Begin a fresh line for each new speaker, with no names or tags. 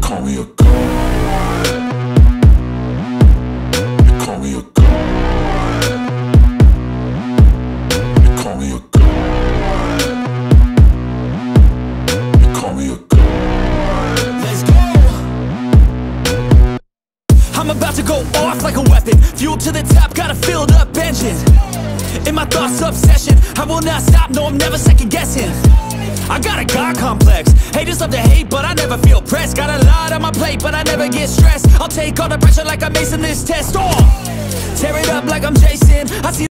call me a god. You call me a god. You call me a god. You call me a god.
Let's go! I'm about to go off like a weapon. Fuel to the top, got a filled up engine. In my thoughts, obsession, I will not stop, no, I'm never second guessing. I got a God complex. Haters love to hate, but I never feel pressed. Got a lot on my plate, but I never get stressed. I'll take all the pressure like I'm acing this test. Oh, tear it up like I'm Jason. I see